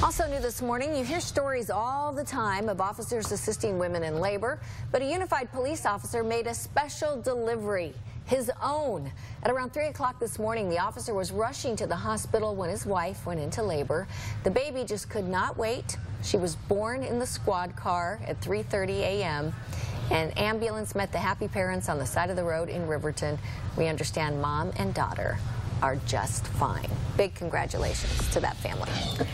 Also new this morning, you hear stories all the time of officers assisting women in labor, but a unified police officer made a special delivery, his own. At around 3 o'clock this morning, the officer was rushing to the hospital when his wife went into labor. The baby just could not wait. She was born in the squad car at 3:30 a.m. An ambulance met the happy parents on the side of the road in Riverton. We understand mom and daughter are just fine. Big congratulations to that family.